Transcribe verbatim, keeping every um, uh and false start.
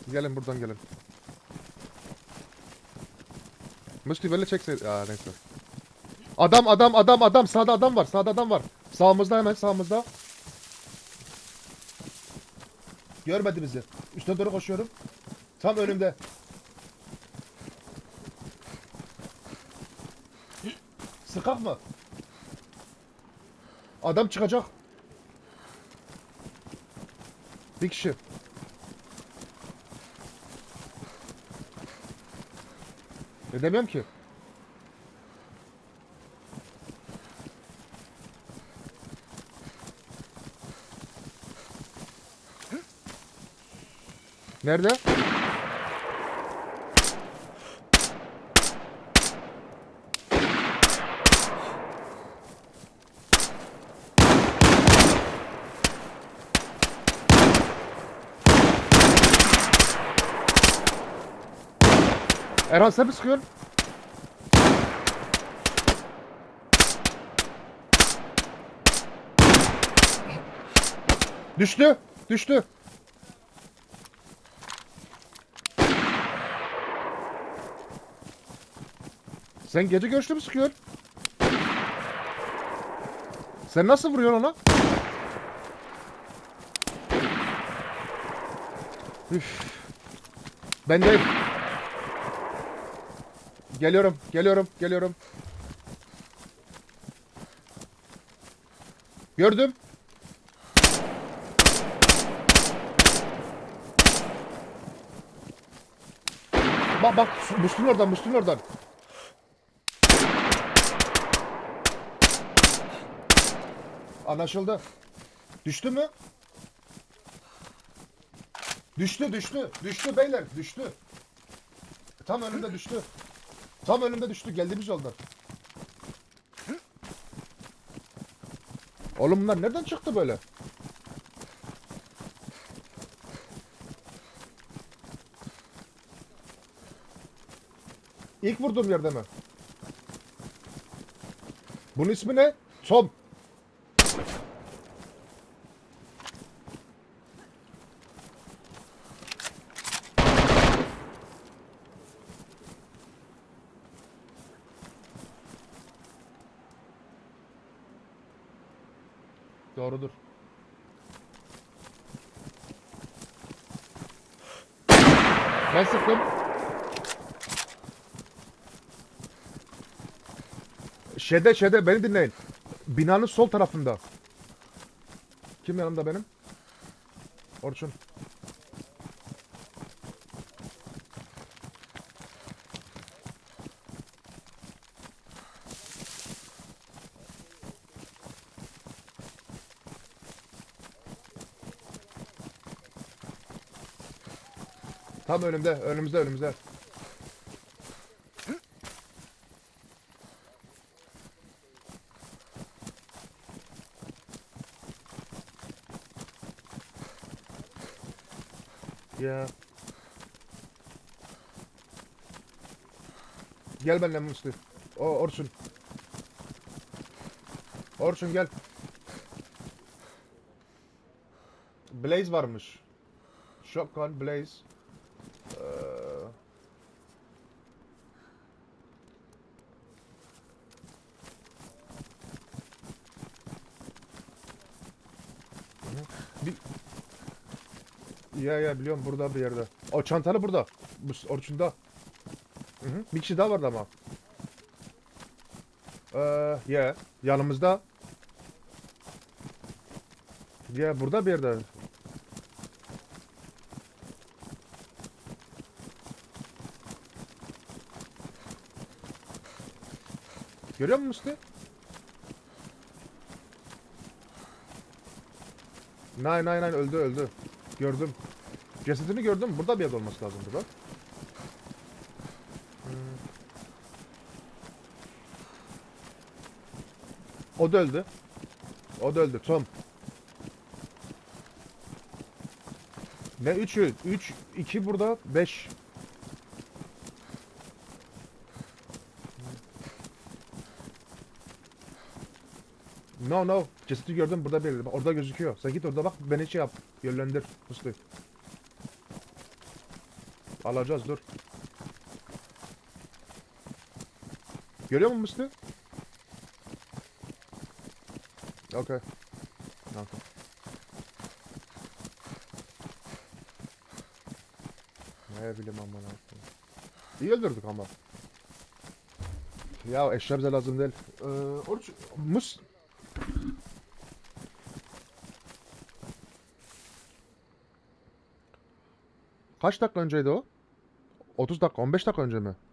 Gelin buradan gelin. Musti böyle çekse... Aa neyse. Adam adam adam adam. Sağda adam var. Sağda adam var. Sağımızda hemen sağımızda. Görmedi bizi. Üstüne doğru koşuyorum. Tam önümde. Sıkak mı? Adam çıkacak. Bir kişi. Edemiyorum ki. Nerede? Erhan sen mi sıkıyorsun? Düştü. Düştü. Sen gece görüşlü mü sıkıyorsun? Sen nasıl vuruyorsun ona? Üf. Ben değil. Geliyorum, geliyorum, geliyorum. Gördüm. Bak bak, Müslüm oradan, Müslüm oradan. Anlaşıldı. Düştü mü? Düştü, düştü. Düştü beyler, düştü. Tam önümde düştü. Tam önümde düştü, geldiğimiz yoldan. Oğlum bunlar nereden çıktı böyle? İlk vurduğum yerde mi? Bunun ismi ne? Tom. Doğrudur. Ben sıktım. Şeyde şeyde beni dinleyin. Binanın sol tarafında. Kim yanımda benim? Orçun. Tam önümde, önümüzde, önümüzde. Ya. Gel benimle Musti. O Orçun. Orçun gel. Blaze varmış. Shotgun Blaze. Ee... Bir... Ya ya biliyorum burada bir yerde. O çantalı burada. Bu Orçun'da. Hı hı. Bir kişi daha vardı ama. Ee, ya yanımızda. Ya burada bir yerde. Görüyor musun Musti? Nine nine nine öldü öldü. Gördüm. Cesedini gördüm. Burada bir yerde olması lazım burada. Hmm. O da öldü. O da öldü. Tom. Ne üçü? üç, iki burada, beş. No no. Cesedi gördüm burada bir yerde. Orada gözüküyor. Sen git orada bak. Beni şey yap. Yönlendir. Musti. Alacağız dur. Görüyor musun Musti? Okey. Okey. Ne bileyim aman Allah'ım. İyi öldürdük ama. Ya eşya bize lazım değil. Ee, Orç, Mus... Kaç dakika önceydi o? otuz dakika, on beş dakika önce mi?